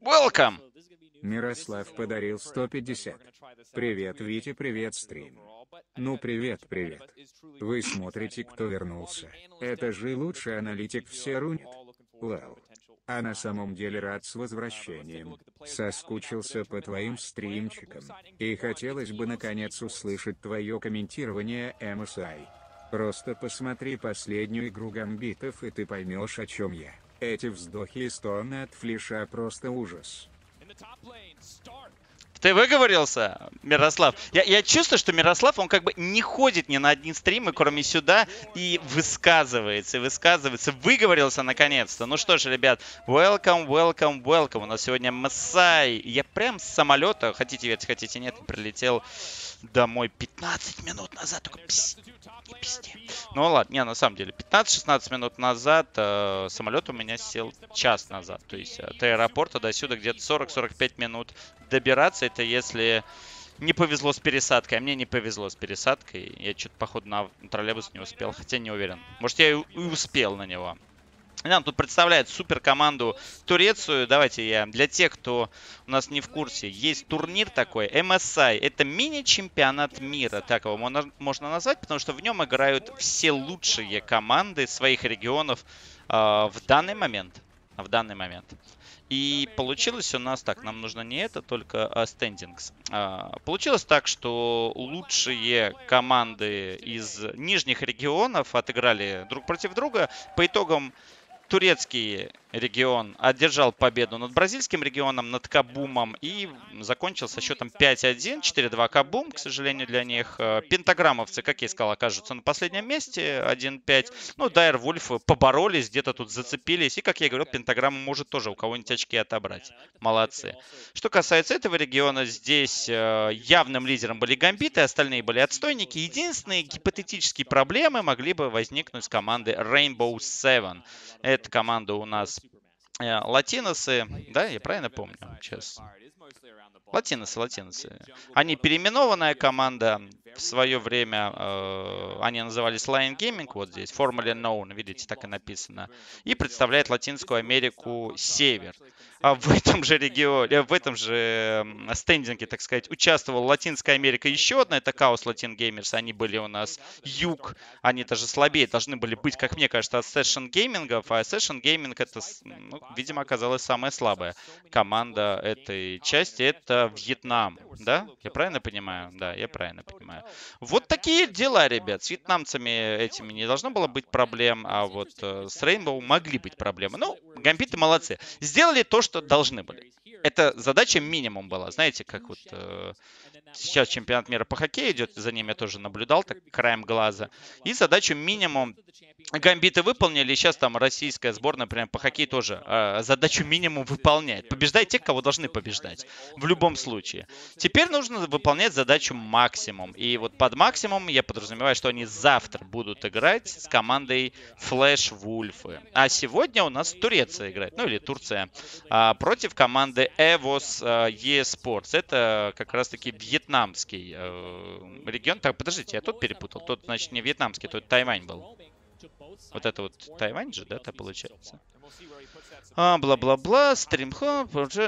Welcome! Мирослав подарил 150. Привет, Витя, привет, стрим. Ну привет, привет. Вы смотрите, кто вернулся. Это же лучший аналитик все рунит. Лэл. А на самом деле рад с возвращением. Соскучился по твоим стримчикам. И хотелось бы наконец услышать твое комментирование MSI. Просто посмотри последнюю игру гамбитов и ты поймешь, о чем я. Эти вздохи и стоны от флиша просто ужас. Ты выговорился, Мирослав? Я чувствую, что Мирослав, он как бы не ходит ни на одни стримы, кроме сюда, и высказывается. Выговорился наконец-то. Ну что ж, ребят, welcome, welcome, welcome. У нас сегодня Мессай. Я прям с самолета, хотите верьте, хотите нет, прилетел домой 15 минут назад. Только не пизди. Ну ладно, не, на самом деле, 15-16 минут назад самолет у меня сел час назад. То есть от аэропорта до сюда где-то 40-45 минут добираться. Это если не повезло с пересадкой. А мне не повезло с пересадкой. Я что-то, походу, на троллейбус не успел. Хотя не уверен. Может, я и успел на него. Нам тут представляет супер команду Турцию. Давайте я, для тех, кто у нас не в курсе, есть турнир такой, MSI. Это мини-чемпионат мира, так его можно назвать, потому что в нем играют все лучшие команды своих регионов в данный момент. И получилось у нас так, нам нужно не это, только стендингс. Получилось так, что лучшие команды из нижних регионов отыграли друг против друга. По итогам турецкий регион одержал победу над бразильским регионом, над Кабумом, и закончил со счетом 5-1, 4-2 Кабум, к сожалению, для них. Пентаграммовцы, как я и сказал, окажутся на последнем месте, 1-5. Ну, Дайр Вульфы поборолись, где-то тут зацепились, и, как я говорил, Пентаграмма может тоже у кого-нибудь очки отобрать. Молодцы. Что касается этого региона, здесь явным лидером были гамбиты, остальные были отстойники. Единственные гипотетические проблемы могли бы возникнуть с команды Rainbow Seven. Эта команда у нас латиносы, да, я правильно помню сейчас? Латиносы. Они переименованная команда. В свое время они назывались Lion Gaming, вот здесь, formerly known, видите, так и написано. И представляет Латинскую Америку Север. А в этом же регионе, в этом же стендинге, так сказать, участвовала Латинская Америка еще одна, это Chaos Latin Gamers. Они были у нас юг, они даже слабее должны были быть, как мне кажется, от Session Gaming, а Session Gaming это, ну, видимо, оказалась самая слабая команда этой части. Это Вьетнам, да? Я правильно понимаю? Да, я правильно понимаю. Вот такие дела, ребят. С вьетнамцами этими не должно было быть проблем, а вот с Rainbow могли быть проблемы. Ну, гамбиты молодцы. Сделали то, что должны были. Это задача минимум была. Знаете, как вот сейчас чемпионат мира по хоккею идет, за ним я тоже наблюдал, так краем глаза. И задачу минимум гамбиты выполнили, и сейчас там российская сборная, например, по хоккею тоже задачу минимум выполняет. Побеждать тех, кого должны побеждать. В любом случае. Теперь нужно выполнять задачу максимум. И вот под максимум я подразумеваю, что они завтра будут играть с командой Flash Wolf. А сегодня у нас Турция играет, ну или Турция, против команды EVOS eSports. Это как раз таки вьетнамский регион. Так, подождите, я тут перепутал. Тот, значит, не вьетнамский, тот Тайвань был. Вот это вот Тайвань же, да, это получается? Бла-бла-бла, стримхоп,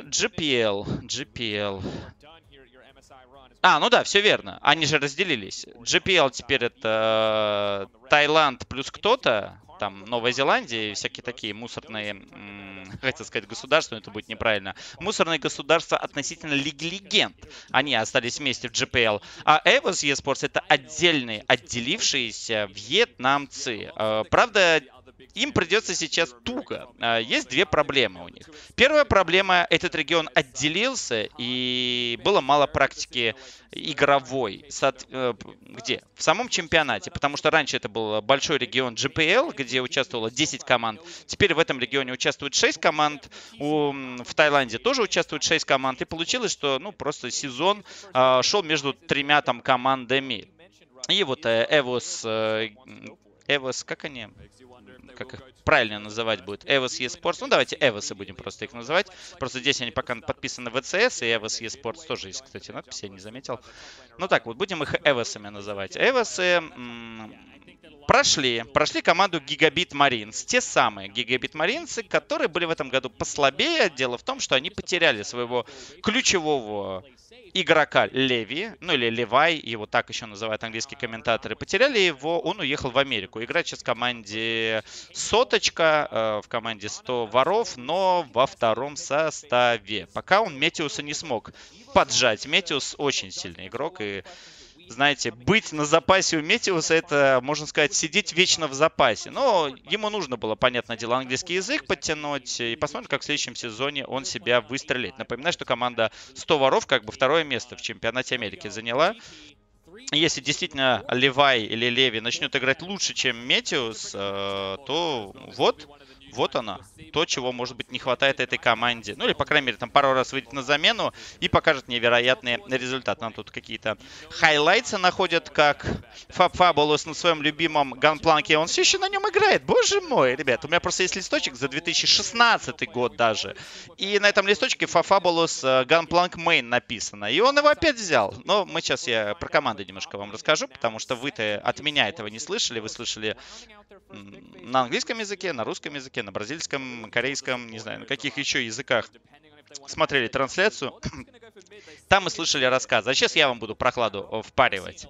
GPL. Ну да, все верно. Они же разделились. GPL теперь это Таиланд плюс кто-то. Там Новая Зеландия и всякие такие мусорные, хотел сказать, государства, но это будет неправильно. Мусорные государства относительно Лиги Легенд. Они остались вместе в GPL. А EVOS eSports это отдельные, отделившиеся вьетнамцы. Правда, им придется сейчас туго. Есть две проблемы у них. Первая проблема, этот регион отделился, и было мало практики игровой. Где? В самом чемпионате. Потому что раньше это был большой регион GPL, где участвовало 10 команд. Теперь в этом регионе участвует 6 команд. В Таиланде тоже участвует 6 команд. И получилось, что просто сезон шел между тремя там командами. И вот EVOS, как они? Как их правильно называть будет? EVOS eSports. Ну, давайте EVOS будем просто их называть. Просто здесь они пока подписаны в VCS, и EVOS eSports тоже есть, кстати, надпись, я не заметил. Ну так вот, будем их EVOS называть. EVOS прошли команду Gigabit Marines. Те самые Gigabit Marines, которые были в этом году послабее. Дело в том, что они потеряли своего ключевого игрока Леви, ну или Левай, его так еще называют английские комментаторы. Потеряли его, он уехал в Америку. Играет сейчас в команде Соточка, в команде 100 воров, но во втором составе. Пока он Метеуса не смог поджать. Метеус очень сильный игрок, и знаете, быть на запасе у Метеуса, это, можно сказать, сидеть вечно в запасе. Но ему нужно было, понятное дело, английский язык подтянуть. И посмотрим, как в следующем сезоне он себя выстрелит. Напоминаю, что команда 100 воров как бы второе место в чемпионате Америки заняла. Если действительно Левай или Леви начнет играть лучше, чем Метеус, то вот она. То, чего, может быть, не хватает этой команде. Ну, или, по крайней мере, там пару раз выйдет на замену и покажет невероятный результат. Нам тут какие-то хайлайтсы находят, как Fabulous на своем любимом ганпланке. Он все еще на нем играет. Боже мой, ребят. У меня просто есть листочек за 2016 год даже. И на этом листочке Fabulous Gunplank Main написано. И он его опять взял. Но я про команду немножко вам расскажу, потому что вы-то от меня этого не слышали. Вы слышали на английском языке, на русском языке, на бразильском, корейском, не знаю, на каких еще языках смотрели трансляцию. Там мы слышали рассказ. А сейчас я вам буду прохладу впаривать.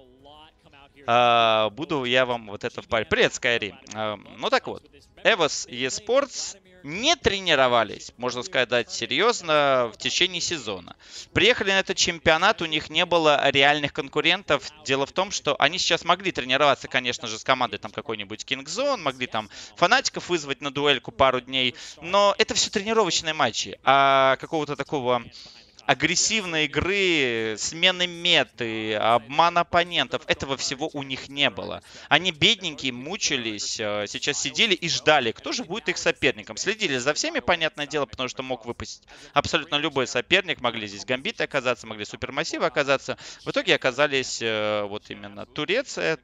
Буду я вам вот это впаривать. Привет, Скайри. Ну так вот. EVOS eSports не тренировались, можно сказать, серьезно в течение сезона. Приехали на этот чемпионат, у них не было реальных конкурентов. Дело в том, что они сейчас могли тренироваться, конечно же, с командой там какой-нибудь Kingzone, могли там фанатиков вызвать на дуэльку пару дней, но это все тренировочные матчи, а какого-то такого агрессивной игры, смены меты, обман оппонентов. Этого всего у них не было. Они бедненькие, мучились, сейчас сидели и ждали, кто же будет их соперником. Следили за всеми, понятное дело, потому что мог выпасть абсолютно любой соперник. Могли здесь гамбиты оказаться, могли супермассивы оказаться. В итоге оказались вот именно Турция,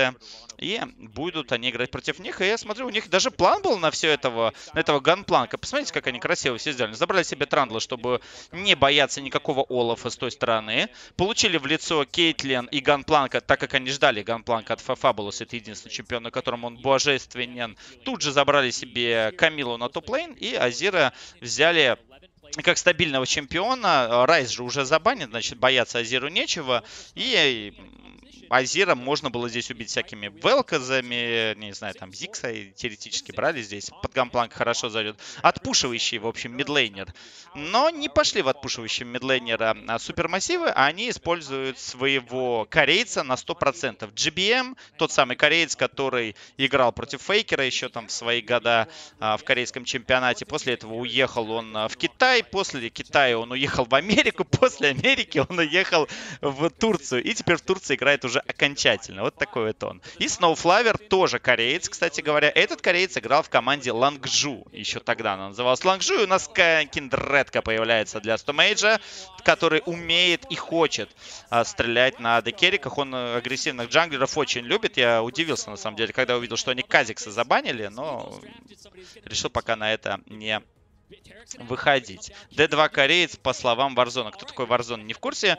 и будут они играть против них. И я смотрю, у них даже план был на этого ганпланка. Посмотрите, как они красиво все сделали. Забрали себе Трандла, чтобы не бояться никакого Олафа с той стороны. Получили в лицо Кейтлин и Ганпланка, так как они ждали Ганпланка от Fabulous. Это единственный чемпион, на котором он божественен. Тут же забрали себе Камилу на топ-лейн и Азира взяли как стабильного чемпиона. Райс же уже забанен, значит, бояться Азиру нечего. И Азира можно было здесь убить всякими велказами, не знаю, там Зикса теоретически брали здесь. Под ганпланк хорошо зайдет. Отпушивающий, в общем, мидлейнер. Но не пошли в отпушивающий мидлейнера супермассивы, а они используют своего корейца на 100%. GBM, тот самый кореец, который играл против Фейкера еще там в свои года в корейском чемпионате. После этого уехал он в Китай, после Китая он уехал в Америку, после Америки он уехал в Турцию. И теперь в Турции играет уже окончательно. Вот такой вот он. И Snowflower тоже кореец, кстати говоря. Этот кореец играл в команде Лангжу. Еще тогда она называлась Лангжу. И у нас Киндредка появляется для Стомейджа, который умеет и хочет стрелять на декериках. Он агрессивных джанглеров очень любит. Я удивился, на самом деле, когда увидел, что они Казикса забанили, но решил пока на это не выходить. D2 кореец, по словам Warzone. Кто такой Warzone, не в курсе.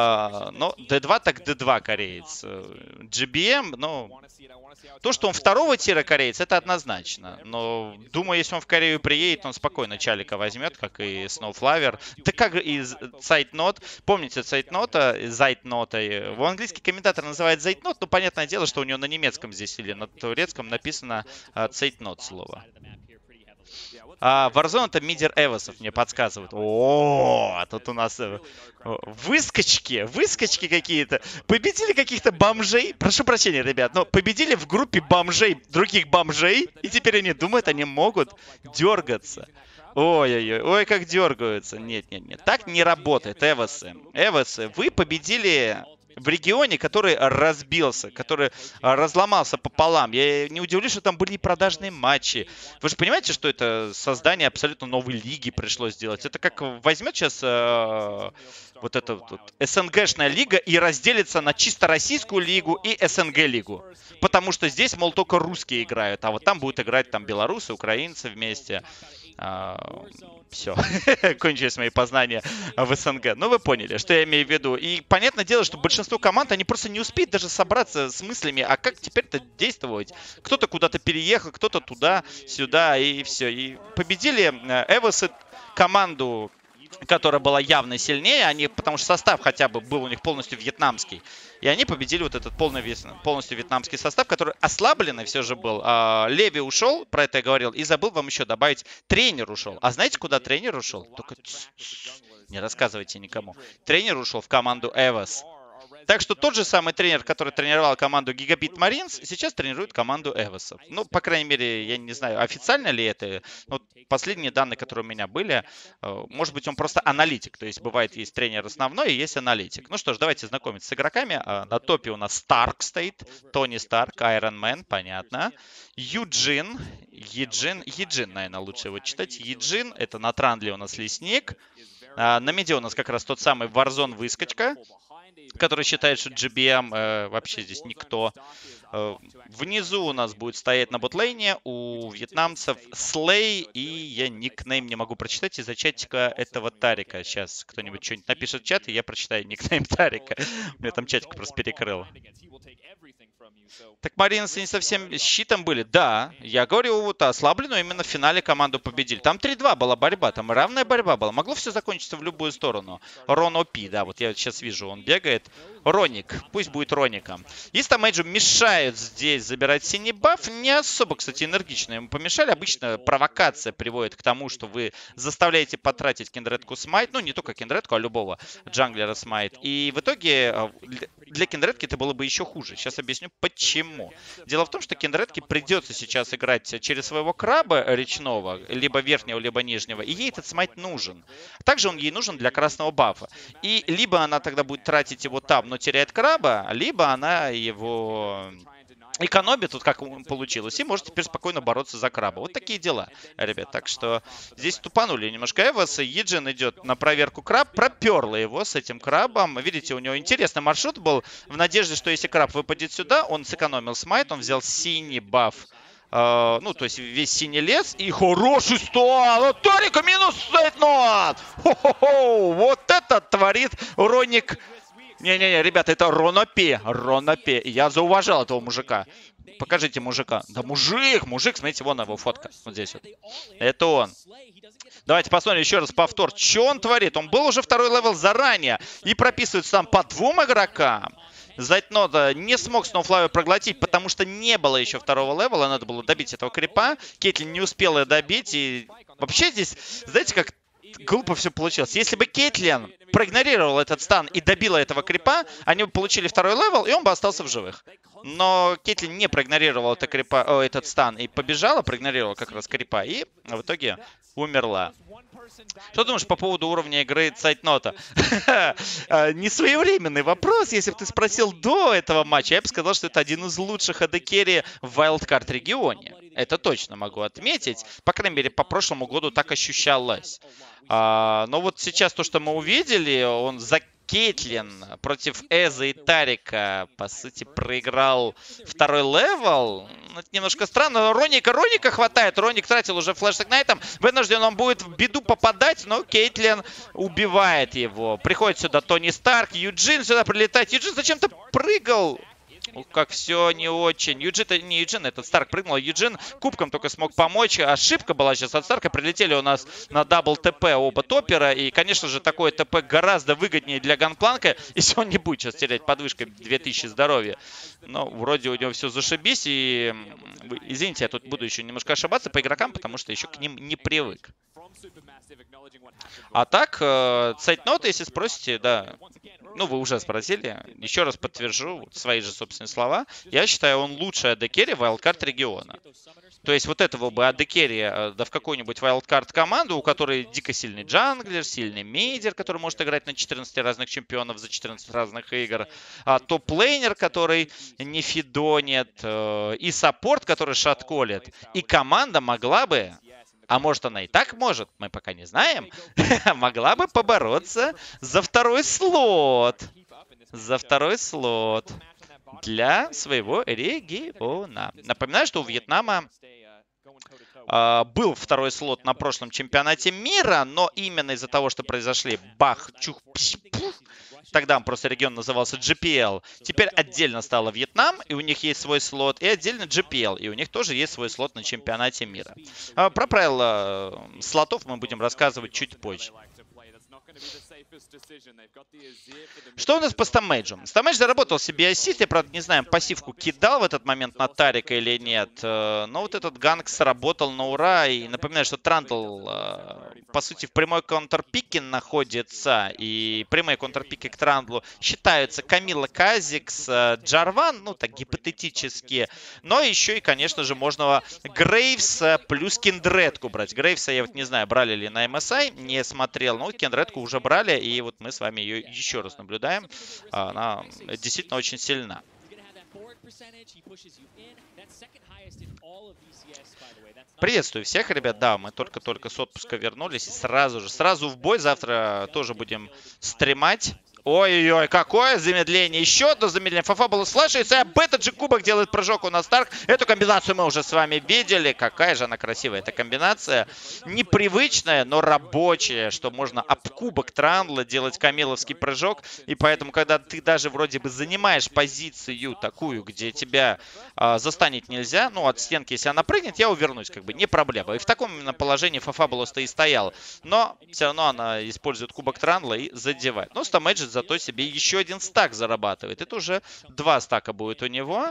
Но D2 так D2 кореец. GBM, ну, то, что он второго тира кореец, это однозначно. Но, думаю, если он в Корею приедет, он спокойно Чалика возьмет, как и Snowflower. Да как и Zeitnot. Помните Zeitnot? Его английский комментатор называет Zeitnot, но понятное дело, что у него на немецком здесь или на турецком написано Zeitnot слово. Warzone это мидер Эвосов, мне подсказывают. Тут у нас выскочки какие-то. Победили каких-то бомжей. Прошу прощения, ребят, но победили в группе бомжей, других бомжей. И теперь они думают, они могут дергаться. Ой, как дергаются. Нет. Так не работает, Эвосы. Вы победили в регионе, который разбился, который разломался пополам. Я не удивлюсь, что там были и продажные матчи. Вы же понимаете, что это создание абсолютно новой лиги пришлось сделать? Это как возьмет сейчас вот эта вот СНГшная лига и разделится на чисто российскую лигу и СНГ лигу. Потому что здесь, мол, только русские играют, а вот там будут играть там белорусы, украинцы вместе. Все, кончились мои познания в СНГ. Ну, вы поняли, что я имею в виду. И понятное дело, что большинство команд, они просто не успеют даже собраться с мыслями, а как теперь-то действовать. Кто-то куда-то переехал, кто-то туда, сюда, и все. И победили Эвосы команду, которая была явно сильнее, потому что состав хотя бы был у них полностью вьетнамский. И они победили вот этот полностью вьетнамский состав, который ослабленный все же был. Леви ушел, про это я говорил, и забыл вам еще добавить, тренер ушел. А знаете, куда тренер ушел? Только не рассказывайте никому. Тренер ушел в команду Эвос. Так что тот же самый тренер, который тренировал команду Gigabit Marines, сейчас тренирует команду Эвосов. Ну, по крайней мере, я не знаю, официально ли это. Но последние данные, которые у меня были, может быть, он просто аналитик. То есть, бывает, есть тренер основной и есть аналитик. Ну что ж, давайте знакомиться с игроками. На топе у нас Старк стоит. Тони Старк, Iron Man, понятно. Юджин, наверное, лучше его читать. Юджин, это на Трандле у нас лесник. На миде у нас как раз тот самый Warzone выскочка, который считает, что GBM вообще здесь никто. Внизу у нас будет стоять на ботлейне у вьетнамцев Слей, и я никнейм не могу прочитать из-за чатика этого Тарика. Сейчас кто-нибудь что-нибудь напишет в чат, и я прочитаю никнейм Тарика. У меня там чатик просто перекрыл. Так Маринсы не совсем с щитом были? Да, я говорю, вот ослабленную именно в финале команду победили. Там 3-2 была борьба, там равная борьба была. Могло все закончиться в любую сторону. Рон Опи, да, вот я сейчас вижу, он бегает. Роник, пусть будет Роником. Истамейджу мешают здесь забирать синий баф. Не особо, кстати, энергично ему помешали. Обычно провокация приводит к тому, что вы заставляете потратить киндредку смайт. Ну, не только киндредку, а любого джанглера смайт. И в итоге для киндредки это было бы еще хуже. Сейчас объясню, почему. Дело в том, что киндредке придется сейчас играть через своего краба речного, либо верхнего, либо нижнего, и ей этот смайт нужен. Также он ей нужен для красного бафа. И либо она тогда будет тратить его там, но теряет краба, либо она его экономит, вот как получилось, и может теперь спокойно бороться за краба. Вот такие дела, ребят. Так что здесь тупанули немножко Эвоса. Еджин идет на проверку краб, проперла его с этим крабом. Видите, у него интересный маршрут был, в надежде, что если краб выпадет сюда, он сэкономил смайт, он взял синий баф. Ну, то есть весь синий лес. И хороший стол. Торика минус Сейтнот. Хо-хо-хо. Вот это творит Роник. Не-не-не, ребята, это Ронопе. Ронопе. Я зауважал этого мужика. Покажите мужика. Да мужик, смотрите, вон его фотка. Вот здесь вот. Это он. Давайте посмотрим еще раз повтор. Что он творит? Он был уже второй левел заранее. И прописывается там по 2 игрокам. Зайтнода не смог Сноуфлайвер проглотить, потому что не было еще второго левела. Надо было добить этого крипа. Кейтлин не успела добить. И вообще здесь, знаете, как глупо все получилось. Если бы Кейтлин проигнорировал этот стан и добила этого крипа, они бы получили второй левел, и он бы остался в живых. Но Кейтлин не проигнорировал этот стан и побежала, проигнорировала как раз крипа, и в итоге умерла. Что думаешь по поводу уровня игры Цайтнота? Несвоевременный вопрос. Если бы ты спросил до этого матча, я бы сказал, что это один из лучших AD-керри в Wildcard регионе. Это точно могу отметить. По крайней мере, по прошлому году так ощущалось. Но вот сейчас то, что мы увидели, он за Кейтлин против Эза и Тарика, по сути, проиграл второй левел. Это немножко странно. Роника хватает. Роник тратил уже флэш с игнайтом. Вынужден он будет в беду попадать, но Кейтлин убивает его. Приходит сюда Тони Старк. Юджин сюда прилетает. Юджин зачем-то прыгал. Как все не очень. Не Юджин, этот Старк прыгнул. Юджин кубком только смог помочь. Ошибка была сейчас от Старка. Прилетели у нас на дабл ТП оба топера. И, конечно же, такое ТП гораздо выгоднее для Ганпланка, если он не будет сейчас терять подвышкой 2000 здоровья. Но вроде у него все зашибись. И, извините, я тут буду еще немножко ошибаться по игрокам, потому что еще к ним не привык. А так, Цайтнот, если спросите, да, ну вы уже спросили, еще раз подтвержу свои же собственные слова. Я считаю, он лучший AD-керри Wildcard региона. То есть вот этого бы AD-керри, да в какую-нибудь Wildcard команду, у которой дико сильный джанглер, сильный мейдер, который может играть на 14 разных чемпионов за 14 разных игр, топ-лейнер, который не фидонит, и саппорт, который шатколит. И команда могла бы... А может, она и так может, мы пока не знаем, могла бы побороться за второй слот. За второй слот для своего региона. Напоминаю, что у Вьетнама был второй слот на прошлом чемпионате мира, но именно из-за того, что произошли бах, чух, пш, пух, тогда просто регион назывался GPL. Теперь отдельно стало Вьетнам, и у них есть свой слот, и отдельно GPL, и у них тоже есть свой слот на чемпионате мира. Про правила слотов мы будем рассказывать чуть позже. Что у нас по стамейджу? Стамейдж заработал себе ассист. Я, правда, не знаю, пассивку кидал в этот момент на Тарика или нет. Но вот этот ганг сработал на ура. И напоминаю, что Трандл, по сути, в прямой контрпике находится. И прямые контрпики к Трандлу считаются Камила Казикс, Джарван, ну так гипотетически. Но еще и, конечно же, можно Грейвс плюс Киндредку брать. Грейвса, я вот не знаю, брали ли на MSI, не смотрел. Но Киндредку уже брали, и вот мы с вами ее еще раз наблюдаем. Она действительно очень сильна. Приветствую всех, ребят. Да, мы только-только с отпуска вернулись и сразу в бой. Завтра тоже будем стримать. Ой-ой-ой, какое замедление. Еще одно замедление. Фафабулус слэшится, об этот же кубок делает прыжок у нас Старк. Эту комбинацию мы уже с вами видели. Какая же она красивая, эта комбинация. Непривычная, но рабочая, что можно об кубок Трандла делать камиловский прыжок. И поэтому, когда ты даже вроде бы занимаешь позицию такую, где тебя застанить нельзя, ну, от стенки, если она прыгнет, я увернусь, как бы, не проблема. И в таком именно положении Фафабулус-то и стоял. Но все равно она использует кубок Трандла и задевает. Но Стамейджит зато себе еще один стак зарабатывает. Это уже 2 стака будет у него.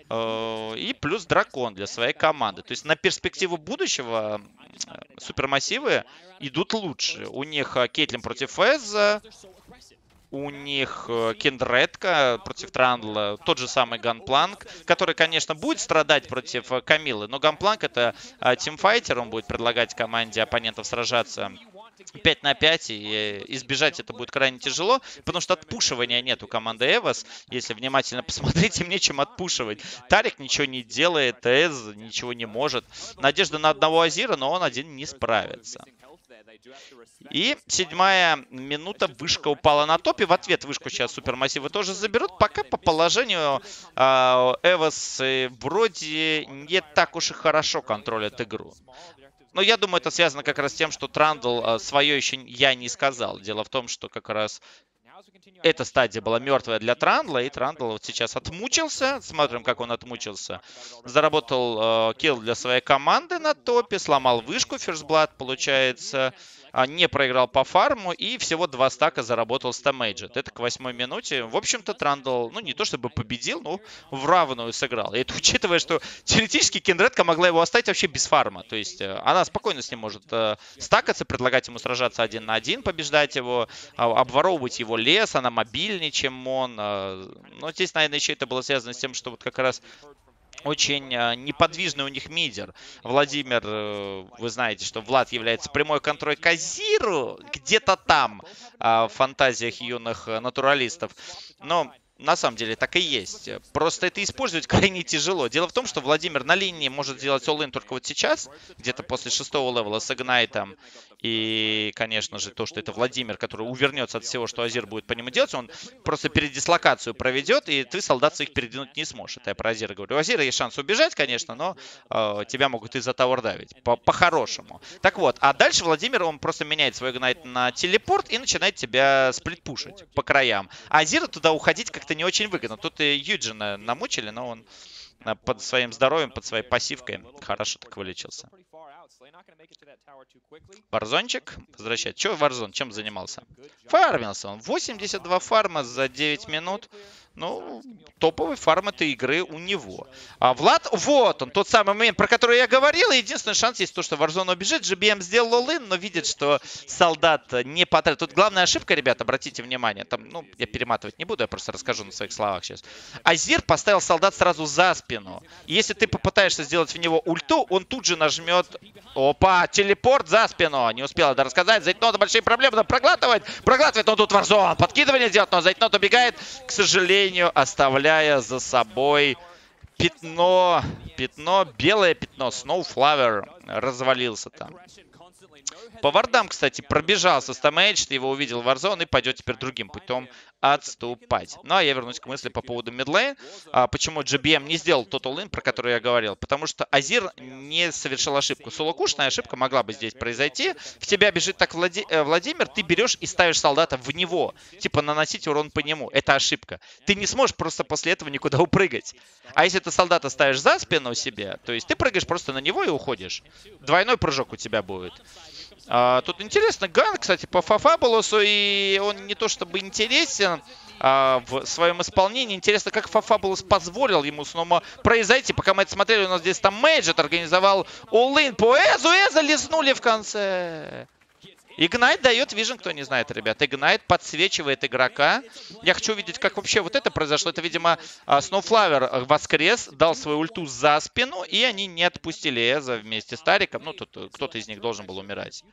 И плюс дракон для своей команды. То есть на перспективу будущего супермассивы идут лучше. У них Кейтлин против Эза. У них Киндредка против Трандла, тот же самый Ганпланк, который, конечно, будет страдать против Камилы, но Ганпланк это тимфайтер, он будет предлагать команде оппонентов сражаться 5 на 5, и избежать это будет крайне тяжело, потому что отпушивания нет у команды Эвос. Если внимательно посмотреть, им нечем отпушивать. Тарик ничего не делает, Эз ничего не может. Надежда на одного Азира, но он один не справится. И 7-я минута, вышка упала на топе. В ответ вышку сейчас супермассивы тоже заберут. Пока по положению Эвос вроде не так уж и хорошо контролят игру. Но я думаю, это связано как раз с тем, что Трандл свое еще я не сказал. Дело в том, что как раз эта стадия была мертвая для Трандла, и Трандл вот сейчас отмучился. Смотрим, как он отмучился. Заработал килл для своей команды на топе, сломал вышку, Ферстблад, получается. Не проиграл по фарму и всего 2 стака заработал Стамейджет. Это к 8-й минуте. В общем-то, Трандл, ну, не то чтобы победил, но в равную сыграл. И это учитывая, что теоретически Киндредка могла его оставить вообще без фарма. То есть она спокойно с ним может стакаться, предлагать ему сражаться 1 на 1, побеждать его, обворовывать его лес, она мобильнее, чем он. Но здесь, наверное, еще это было связано с тем, что вот как раз очень неподвижный у них мидер. Владимир, вы знаете, что Влад является прямой контроль к Азиру. Где-то там, в фантазиях юных натуралистов. Но на самом деле так и есть. Просто это использовать крайне тяжело. Дело в том, что Владимир на линии может сделать all-in только вот сейчас. Где-то после 6-го левела с Игнайтом. И, конечно же, то, что это Владимир, который увернется от всего, что Азир будет по нему делать, он просто передислокацию проведет, и ты солдат своих передвинуть не сможешь. Это я про Азира говорю. У Азира есть шанс убежать, конечно, но тебя могут из-за тауэр давить. По-хорошему. Так вот, а дальше Владимир, он просто меняет свой Игнайт на телепорт и начинает тебя сплитпушить по краям. А Азиру туда уходить как-то не очень выгодно. Тут и Юджина намучили, но он под своим здоровьем, под своей пассивкой хорошо так вылечился. Варзончик возвращает. Че Варзон? Чем занимался? Фармился он. 82 фарма за 9 минут. Ну, топовый фарм этой игры у него. А Влад, вот он, тот самый момент, про который я говорил. Единственный шанс есть то, что Warzone убежит. GBM сделал all-in, но видит, что солдат не потратил. Тут главная ошибка, ребята, обратите внимание. Там, ну, я перематывать не буду, я просто расскажу на своих словах сейчас. Азир поставил солдат сразу за спину. И если ты попытаешься сделать в него ульту, он тут же нажмет... Опа, телепорт за спину. Не успел это рассказать. Зайтнота большие проблемы, надо проглатывать. Проглатывает он тут Warzone. Подкидывание делает, но Зайтнот убегает, к сожалению, оставляя за собой пятно, белое пятно, Snowflower развалился там. По вардам, кстати, пробежался Стамейдж, ты его увидел в Warzone и пойдет теперь другим путем отступать. Ну, а я вернусь к мысли по поводу мидлейн. Почему GBM не сделал тот all-in, про который я говорил? Потому что Азир не совершил ошибку. Соло-кушная ошибка могла бы здесь произойти. В тебя бежит так Владимир, ты берешь и ставишь солдата в него. Типа наносить урон по нему. Это ошибка. Ты не сможешь просто после этого никуда упрыгать. А если ты солдата ставишь за спину себе, то есть ты прыгаешь просто на него и уходишь. Двойной прыжок у тебя будет. Тут интересно, ган, кстати, по Фафабулосу, и он не то чтобы интересен в своем исполнении. Интересно, как Фафабулос позволил ему снова произойти. Пока мы это смотрели, у нас здесь там Мэйджет организовал all-in по Эзу. Эза леснули в конце. Игнайт дает вижен, кто не знает, ребят. Игнайт подсвечивает игрока. Я хочу увидеть, как вообще вот это произошло. Это, видимо, Сноуфлавер воскрес, дал свою ульту за спину, и они не отпустили Эза вместе с Тариком. Ну, тут кто-то из них должен был умирать.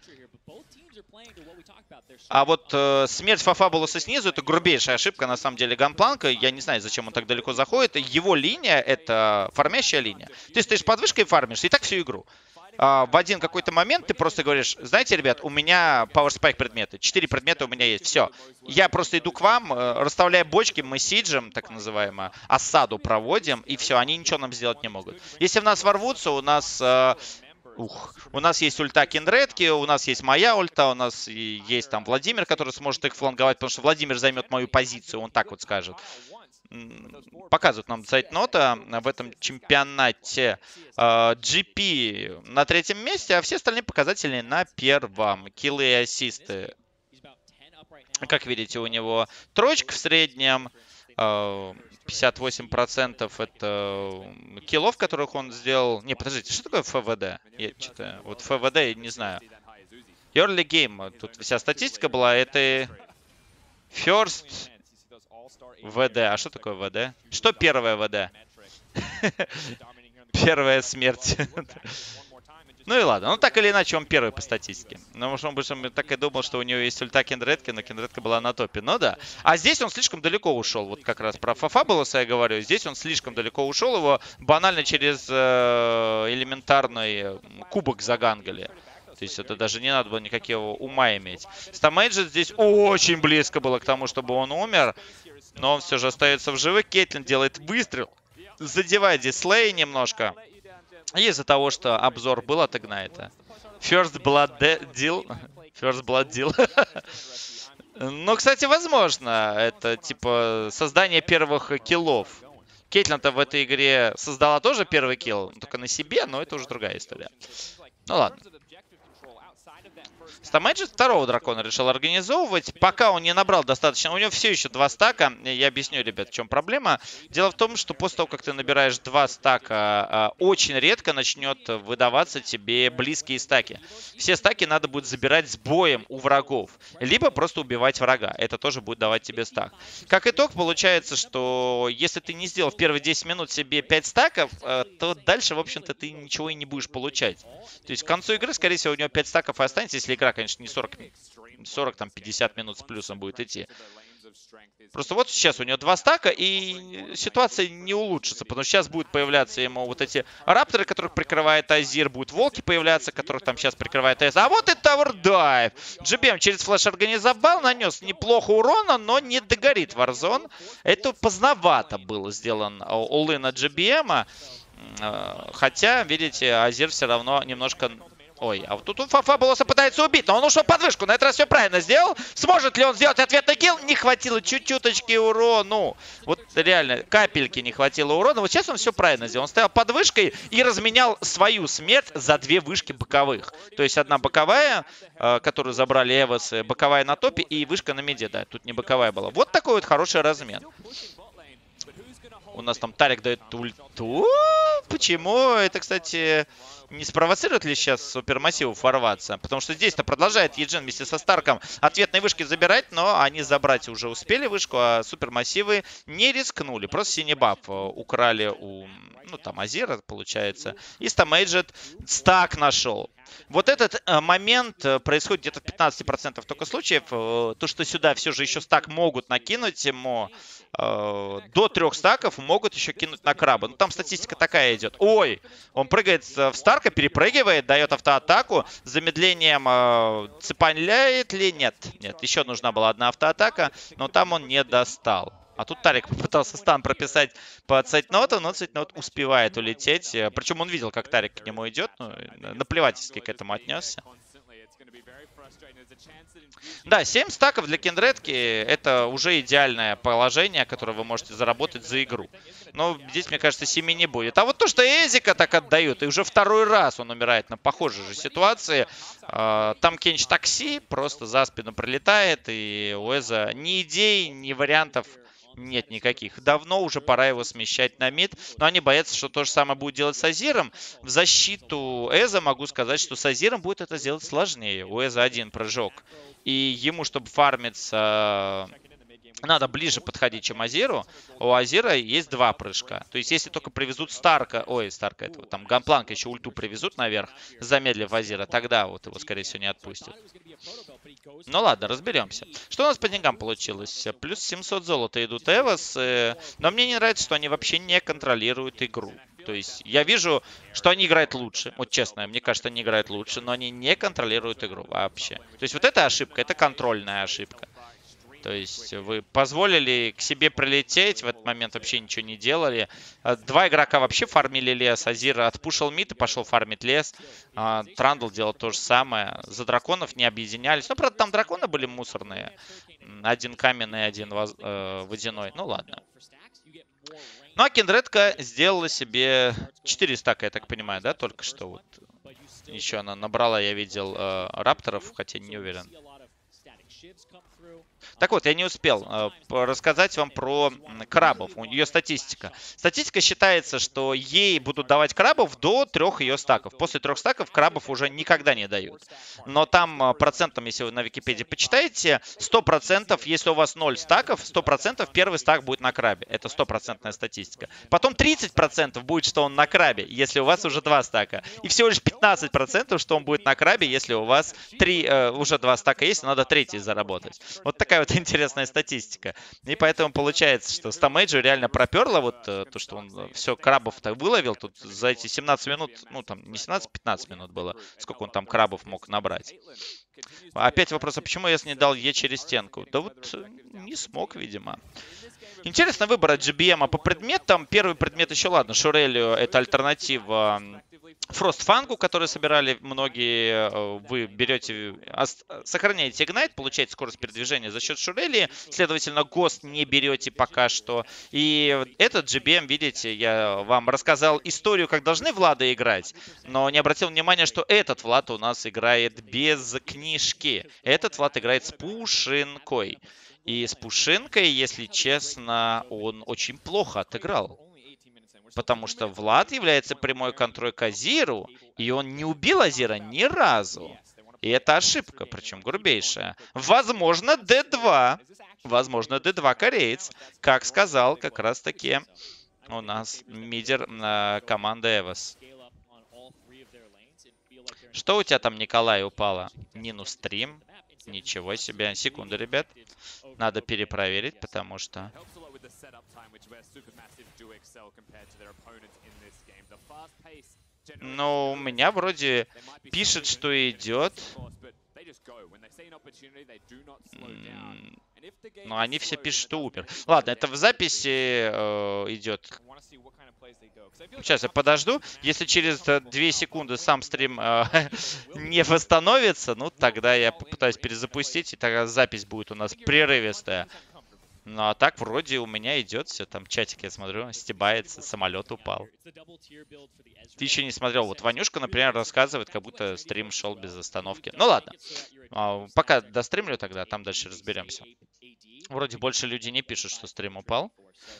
А вот смерть Фафабулоса снизу — это грубейшая ошибка, на самом деле, Ганпланка. Я не знаю, зачем он так далеко заходит. Его линия — это фармящая линия. Ты стоишь под вышкой и фармишь, и так всю игру. В один какой-то момент ты просто говоришь: знаете, ребят, у меня Power Spike предметы. 4 предмета у меня есть. Все. Я просто иду к вам, расставляю бочки, мы сиджем, так называемую, осаду проводим, и все, они ничего нам сделать не могут. Если в нас ворвутся, у нас... у нас есть ульта Киндредки, у нас есть моя ульта, у нас есть там Владимир, который сможет их фланговать, потому что Владимир займет мою позицию, он так вот скажет. Показывают нам цейтнота в этом чемпионате. GP на 3-м месте, а все остальные показатели на 1-м. Киллы и ассисты. Как видите, у него троечка в среднем. 58% это киллов, которых он сделал. Не, подождите, что такое ФВД? Я что-то... Вот ФВД, я не знаю. Early game. Тут вся статистика была. Это first... ВД. А что такое ВД? Что первое ВД? Первая смерть. Ну и ладно. Ну так или иначе, он первый по статистике. Но может он больше так и думал, что у него есть ульта Киндредки, но Киндредка была на топе. Ну да. А здесь он слишком далеко ушел. Вот как раз про Фафабулоса я говорю. Здесь он слишком далеко ушел. Его банально через элементарный кубок загангали. То есть это даже не надо было никакого ума иметь. Стамейджет здесь очень близко было к тому, чтобы он умер. Но он все же остается в живых. Кейтлин делает выстрел. Задевает здесь Слей немножко. Из-за того, что обзор был от Игнайта. First Blood Deal. First Blood Deal. Ну, кстати, возможно. Это типа создание первых киллов. Кейтлин-то в этой игре создала тоже первый килл. Только на себе, но это уже другая история. Ну ладно. Стамейджет второго дракона решил организовывать. Пока он не набрал достаточно... У него все еще 2 стака. Я объясню, ребят, в чем проблема. Дело в том, что после того, как ты набираешь 2 стака, очень редко начнет выдаваться тебе близкие стаки. Все стаки надо будет забирать с боем у врагов. Либо просто убивать врага. Это тоже будет давать тебе стак. Как итог, получается, что если ты не сделал в первые 10 минут себе 5 стаков, то дальше, в общем-то, ты ничего и не будешь получать. То есть к концу игры, скорее всего, у него 5 стаков и останется, если игра, конечно, не 40 там 50 минут с плюсом будет идти. Просто вот сейчас у него 2 стака, и ситуация не улучшится, потому что сейчас будут появляться ему вот эти рапторы, которых прикрывает Азир, будут волки появляться, которых там сейчас прикрывает АС. А вот и Tower Dive. GBM через флеш организовал, нанес неплохо урона, но не догорит Warzone. Это поздновато было сделан all-in от GBM. Хотя, видите, Азир все равно немножко... Ой, а вот тут Фафабулоса пытается убить, но он ушел под вышку. На этот раз все правильно сделал. Сможет ли он сделать ответный килл? Не хватило чуть-чуточки урону. Вот реально, капельки не хватило урона. Вот сейчас он все правильно сделал. Он стоял под вышкой и разменял свою смерть за 2 вышки боковых. То есть одна боковая, которую забрали Эвосы, боковая на топе и вышка на миде. Да, тут не боковая была. Вот такой вот хороший размен. У нас там Тарик дает ульту. Почему? Это, кстати, не спровоцирует ли сейчас супермассивов ворваться? Потому что здесь-то продолжает Ежен вместе со Старком ответные вышки забирать, но они забрать уже успели вышку, а супермассивы не рискнули. Просто синий баф украли у, ну, там, Азира, получается. И Стамейджет стак нашел. Вот этот момент происходит где-то в 15% только случаев. То, что сюда все же еще стак могут накинуть ему, до 3 стаков могут еще кинуть на краба. Ну, там статистика такая идет. Ой, он прыгает в Старка. Марка, перепрыгивает, дает автоатаку. С замедлением цепаняет ли? Нет, нет. Еще нужна была одна автоатака, но там он не достал. А тут Тарик попытался стан прописать по цейтноту, но цейтнот успевает улететь. Причем он видел, как Тарик к нему идет. Ну, наплевательски к этому отнесся. Да, 7 стаков для Кендредки — это уже идеальное положение, которое вы можете заработать за игру. Но здесь, мне кажется, 7 не будет. А вот то, что Эзика так отдают, и уже второй раз он умирает на похожей же ситуации. Там Кенч такси просто за спину прилетает, и у Эза ни идей, ни вариантов нет никаких. Давно уже пора его смещать на мид. Но они боятся, что то же самое будет делать с Азиром. В защиту Эза могу сказать, что с Азиром будет это сделать сложнее. У Эза один прыжок. И ему, чтобы фармиться, надо ближе подходить, чем Азиру. У Азира есть 2 прыжка. То есть, если только привезут Старка, Старка этого, там Ганпланка еще ульту привезут наверх, замедлив Азира, тогда вот его, скорее всего, не отпустят. Ну ладно, разберемся. Что у нас по деньгам получилось? Плюс 700 золота идут Эвос. Но мне не нравится, что они вообще не контролируют игру. То есть, я вижу, что они играют лучше. Вот честно, мне кажется, они играют лучше, но они не контролируют игру вообще. То есть, вот эта ошибка, это контрольная ошибка. То есть вы позволили к себе прилететь, в этот момент вообще ничего не делали. 2 игрока вообще фармили лес. Азир отпушил мид и пошел фармить лес. Трандл делал то же самое. За драконов не объединялись. Ну, правда, там драконы были мусорные. Один каменный, один водяной. Ну, ладно. Ну, а Кендредка сделала себе 4 стака, я так понимаю, да, только что. Вот. Еще она набрала, я видел, рапторов, хотя не уверен. Так вот, я не успел рассказать вам про крабов, ее статистика. Статистика считается, что ей будут давать крабов до 3 ее стаков. После 3 стаков крабов уже никогда не дают. Но там процентом, если вы на Википедии почитаете, 100%, если у вас 0 стаков, 100% первый стак будет на крабе. Это 100% статистика. Потом 30% будет, что он на крабе, если у вас уже 2 стака. И всего лишь 15%, что он будет на крабе, если у вас уже 2 стака есть, надо 3 заработать. Вот такая вот интересная статистика. И поэтому получается, что Стамейджу реально проперло вот то, что он все крабов-то выловил. Тут за эти 17 минут, ну там не 17-15 минут было, сколько он там крабов мог набрать. Опять вопрос, а почему я не дал Е через стенку? Да вот не смог, видимо. Интересный выбор от GBM по предметам. Первый предмет еще ладно. Шурелью — это альтернатива Фростфангу, который собирали многие. Вы берете, сохраняете Игнайт, получаете скорость передвижения за счет Шурели. Следовательно, ГОСТ не берете пока что. И этот GBM, видите, я вам рассказал историю, как должны Влады играть, но не обратил внимания, что этот Влад у нас играет без книжки. Этот Влад играет с Пушинкой. И с Пушинкой, если честно, он очень плохо отыграл. Потому что Влад является прямой контрой к Азиру, и он не убил Азира ни разу. И это ошибка, причем грубейшая. Возможно, D2. Возможно, D2 кореец. Как сказал как раз-таки у нас мидер команды Эвос. Что у тебя там, Николай, упало? Нину стрим. Ничего себе. Секунду, ребят. Надо перепроверить, потому что... Ну, у меня вроде пишет, что идет. Но они все пишут, что умер. Ладно, это в записи идет. Сейчас я подожду. Если через 2 секунды сам стрим не восстановится, ну тогда я попытаюсь перезапустить, и тогда запись будет у нас прерывистая. Ну а так вроде у меня идет все. Там чатик, я смотрю, стебается, самолет упал. Ты еще не смотрел. Вот Ванюшка, например, рассказывает, как будто стрим шел без остановки. Ну ладно. Пока достримлю тогда, там дальше разберемся. Вроде больше людей не пишут, что стрим упал.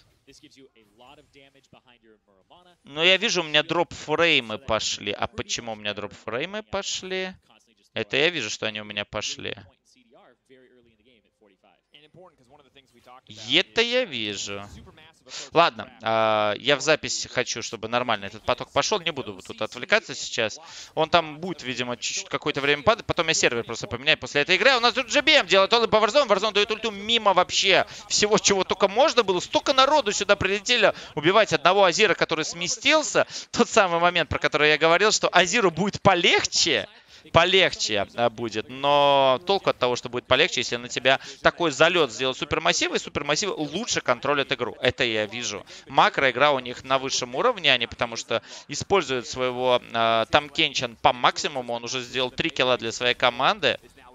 Но я вижу, у меня дроп-фреймы пошли. А почему у меня дроп-фреймы пошли? Это я вижу, что они у меня пошли. Это я вижу. Ладно, я в записи хочу, чтобы нормально этот поток пошел. Не буду тут отвлекаться сейчас. Он там будет, видимо, чуть-чуть какое-то время падать. Потом я сервер просто поменяю после этой игры. У нас тут GBM делает он по Warzone. Warzone дает ульту мимо вообще всего, чего только можно было. Столько народу сюда прилетели убивать одного Азира, который сместился. Тот самый момент, про который я говорил, что Азиру будет полегче будет, но толку от того, что будет полегче, если на тебя такой залет сделал супермассивы, и супермассивы лучше контролят игру. Это я вижу. Макроигра у них на высшем уровне, они потому что используют своего Там Кенчан по максимуму, он уже сделал 3 килла для своей команды.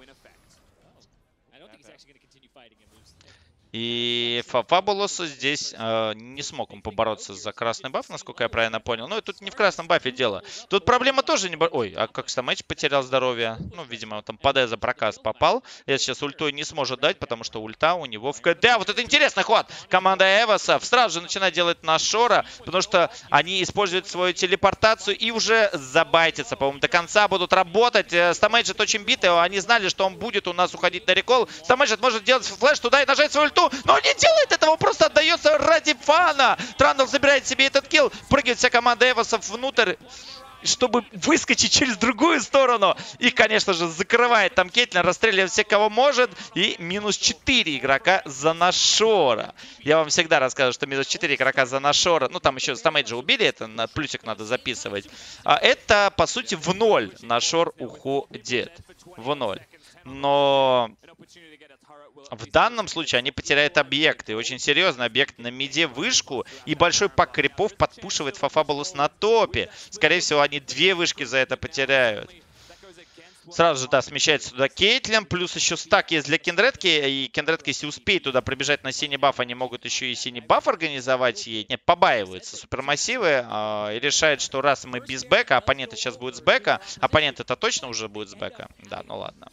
И Фабулос здесь не смог он побороться за красный баф, насколько я правильно понял. Но тут не в красном бафе дело. Тут проблема тоже не... Ой, а как Стамэч потерял здоровье? Ну, видимо, он там по Д за проказ попал. Я сейчас ультой не сможет дать, потому что ульта у него в КД. Вот это интересный ход! Команда Эвосов сразу же начинает делать на Шора, потому что они используют свою телепортацию и уже забайтятся. По-моему, до конца будут работать. Стамэджет очень битый, они знали, что он будет у нас уходить на рекол. Стамэджет может делать флеш туда и нажать свою ульту. Но он не делает этого, он просто отдается ради фана. Трандл забирает себе этот килл. Прыгает вся команда Эвосов внутрь, чтобы выскочить через другую сторону. И, конечно же, закрывает там Кейтлин, расстреливает всех, кого может. И минус 4 игрока за Нашора. Я вам всегда рассказываю, что минус 4 игрока за Нашора. Ну, там еще Стамэджа убили, это на плюсик надо записывать. А это, по сути, в ноль Нашор уходит. В ноль. Но... в данном случае они потеряют объекты. Очень серьезный объект на миде, вышку. И большой пак крипов подпушивает Фафабулус на топе. Скорее всего, они 2 вышки за это потеряют. Сразу же, да, смещается туда Кейтлин. Плюс еще стак есть для Кендредки. И Кендредка, если успеет туда пробежать на синий баф, они могут еще и синий баф организовать ей. Нет, побаиваются супермассивы. И решает, что раз мы без бэка, оппонент сейчас будет с бэка. Оппонент это точно уже будет с бэка. Да, ну ладно.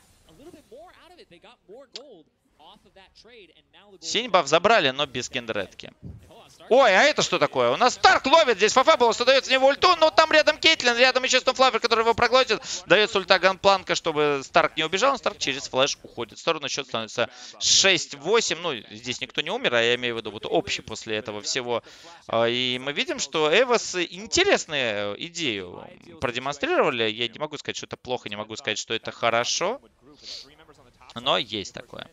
Синий баф забрали, но без Кендредки. Ой, а это что такое? У нас Старк ловит здесь Фафабулос, дается в него ульту, но там рядом Кейтлин, рядом еще Стомфлавер, который его проглотит. Дается ульта Ганпланка, чтобы Старк не убежал. Старк через флеш уходит в сторону. Счет становится 6-8. Ну, здесь никто не умер, а я имею в виду вот общий после этого всего. И мы видим, что Эвос интересную идею продемонстрировали. Я не могу сказать, что это плохо, не могу сказать, что это хорошо. Но есть такое.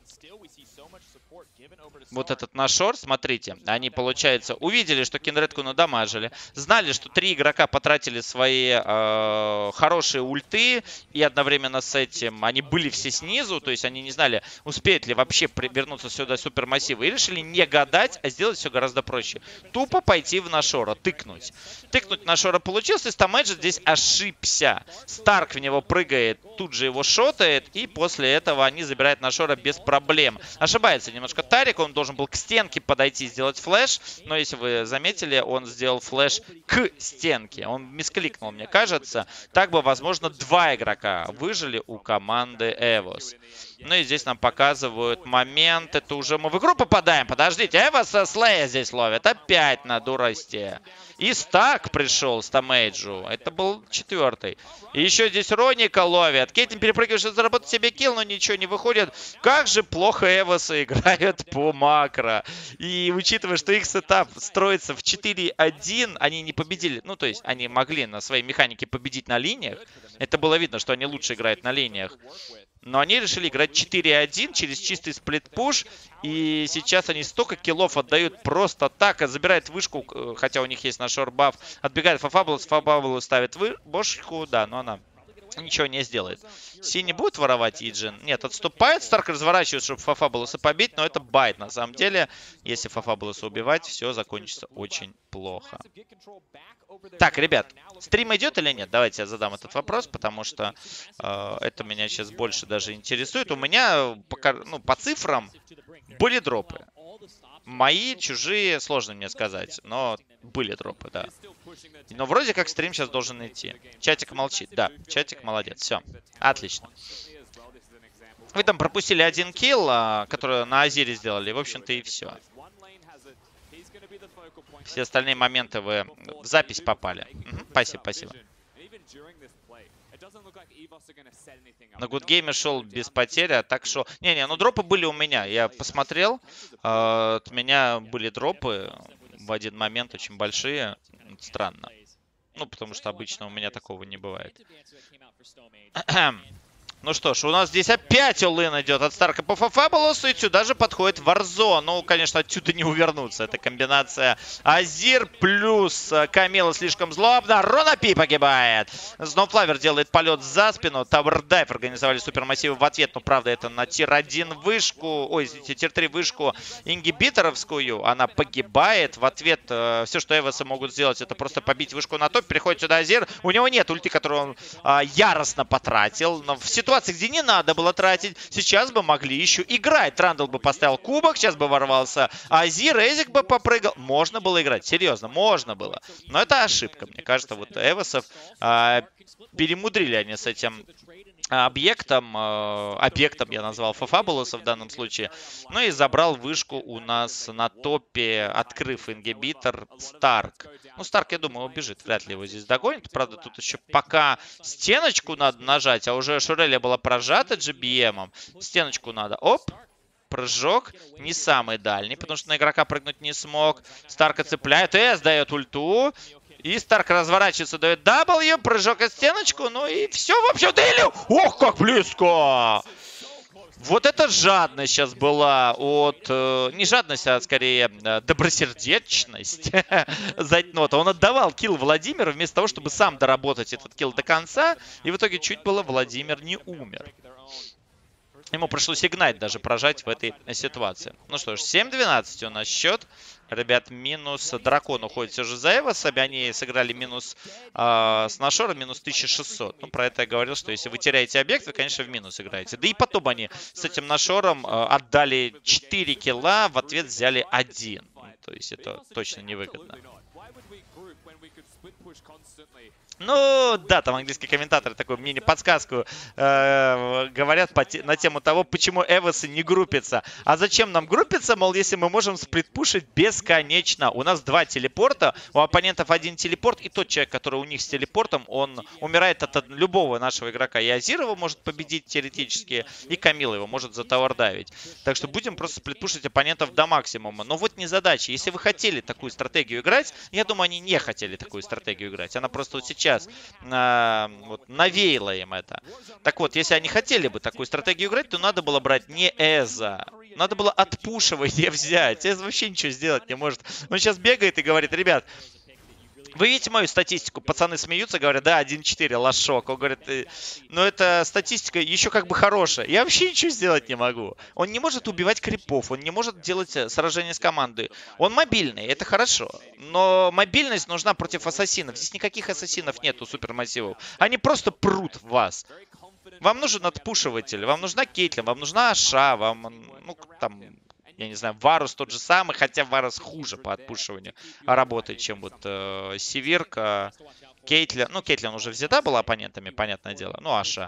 Вот этот Нашор, смотрите, они, получается, увидели, что Кендредку надамажили, знали, что 3 игрока потратили свои хорошие ульты, и одновременно с этим они были все снизу, то есть они не знали, успеют ли вообще вернуться сюда супермассивы, и решили не гадать, а сделать все гораздо проще. Тупо пойти в Нашора, тыкнуть. Тыкнуть Нашора получилось, и Стамэджет здесь ошибся. Старк в него прыгает, тут же его шотает, и после этого они забирают Нашора без проблем. Ошибается немножко Тарик, он должен был к стенке подойти, сделать флеш, но если вы заметили, он сделал флеш к стенке. Он мискликнул, мне кажется. Так бы, возможно, 2 игрока выжили у команды Эвос. Ну и здесь нам показывают момент. Это уже мы в игру попадаем. Подождите, Эвос Слея здесь ловит. Опять на дурости. И стак пришел Стамэджу. Это был 4-й. И еще здесь Роника ловит. Кейтлин перепрыгивает, чтобы заработать себе килл, но ничего не выходит. Как же плохо Эвосы играют по макро. И учитывая, что их сетап строится в 4-1, они не победили. Ну, то есть они могли на своей механике победить на линиях. Это было видно, что они лучше играют на линиях. Но они решили играть 4-1 через чистый сплит-пуш. И сейчас они столько киллов отдают просто так. Забирает вышку, хотя у них есть Нашор баф. Отбегает Фафабулос, Фафабулос ставит вышку, да, но она ничего не сделает. Синий будет воровать Иджин? Нет, отступает. Старк разворачивает, чтобы Фафабулоса побить, но это байт на самом деле. Если Фафабулоса убивать, все закончится очень плохо. Так, ребят, стрим идет или нет? Давайте я задам этот вопрос, потому что это меня сейчас больше даже интересует. У меня по цифрам были дропы. Мои, чужие, сложно мне сказать, но были дропы, да. Но вроде как стрим сейчас должен идти. Чатик молчит, да, чатик молодец, все, отлично. Вы там пропустили 1 килл, который на Азире сделали, в общем-то и все. Все остальные моменты вы в запись попали. Спасибо, спасибо. На гудгейме шел без потери, а так шел... Не-не, ну дропы были у меня. Я посмотрел, от меня были дропы в один момент очень большие. Странно. Ну, потому что обычно у меня такого не бывает. Ну что ж, у нас здесь опять all-in идет от Старка по Фабулосу, и сюда же подходит Warzone. Ну, конечно, отсюда не увернуться. Это комбинация Азир плюс Камила слишком злобно. Ронапи погибает. Сноуфлавер делает полет за спину. Тавердайв организовали супермассивы в ответ. Но, правда, это на тир-1 вышку. Ой, извините, тир-3 вышку ингибиторовскую. Она погибает. В ответ все, что эвосы могут сделать, это просто побить вышку на топ. Приходит сюда Азир. У него нет ульти, которую он яростно потратил. Но в ситуации, где не надо было тратить, сейчас бы могли еще играть. Трандл бы поставил кубок, сейчас бы ворвался Азир, Эзик бы попрыгал. Можно было играть, серьезно, можно было. Но это ошибка, мне кажется, вот эвосов перемудрили они с этим объектом я назвал Фабулоса в данном случае. Ну и забрал вышку у нас на топе, открыв ингибитор, Старк. Ну, Старк, я думаю, убежит. Вряд ли его здесь догонит. Правда, тут еще пока стеночку надо нажать, а уже Шурелия была прожата GBM-ом. Стеночку надо. Оп! Прыжок не самый дальний, потому что на игрока прыгнуть не смог. Старка цепляет, С дает ульту. И Старк разворачивается, дает W, прыжок от стеночку, ну и все, в общем, Делю. Ох, как близко! Вот это жадность сейчас была от... не жадность, а скорее добросердечность Зайтнота. Он отдавал килл Владимиру вместо того, чтобы сам доработать этот килл до конца. И в итоге чуть было Владимир не умер. Ему пришлось игнать даже прожать в этой ситуации. Ну что ж, 7-12 у нас счет. Ребят, минус Дракон уходит все же за эвосами. Они сыграли минус с Нашора, минус 1600. Ну, про это я говорил, что если вы теряете объект, вы, конечно, в минус играете. Да и потом они с этим Нашором отдали 4 килла, в ответ взяли 1. То есть это точно невыгодно. Ну, да, там английские комментаторы такую мини-подсказку говорят на тему того, почему эвосы не группятся. А зачем нам группиться, мол, если мы можем сплитпушить бесконечно? У нас 2 телепорта, у оппонентов 1 телепорт, и тот человек, который у них с телепортом, он умирает от любого нашего игрока. И Азир его может победить теоретически, и Камила его может затауэрдавить. Так что будем просто сплитпушить оппонентов до максимума. Но вот не задача. Если вы хотели такую стратегию играть, я думаю, они не хотели такую стратегию играть. Она просто вот сейчас вот, навеяло им это. Так вот, если они хотели бы такую стратегию играть, то надо было брать не Эза. Надо было отпушивание взять. Эз вообще ничего сделать не может. Он сейчас бегает и говорит: ребят, вы видите мою статистику? Пацаны смеются, говорят: да, 1-4, лошок. Он говорит: ну это статистика еще как бы хорошая. Я вообще ничего сделать не могу. Он не может убивать крипов, он не может делать сражения с командой. Он мобильный, это хорошо. Но мобильность нужна против ассасинов. Здесь никаких ассасинов нету супермассивов. Они просто прут в вас. Вам нужен отпушиватель, вам нужна Кейтлин, вам нужна Аша, вам, ну, там... Я не знаю, Варус тот же самый, хотя Варус хуже по отпушиванию работает, чем вот Севирка, Кейтлин. Ну, Кейтлин уже взята была оппонентами, понятное дело. Ну, Аша.